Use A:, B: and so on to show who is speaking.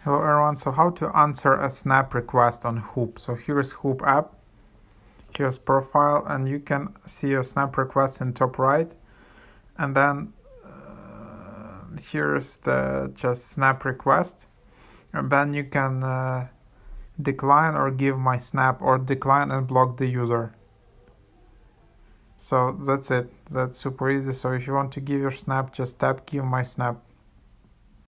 A: Hello everyone, so how to answer a snap request on Hoop. So here's Hoop app, here's profile, and you can see your snap request in top right, and then here's the just snap request, and then you can decline or give my snap, or decline and block the user. So that's it, that's super easy. So if you want to give your snap, just tap give my snap.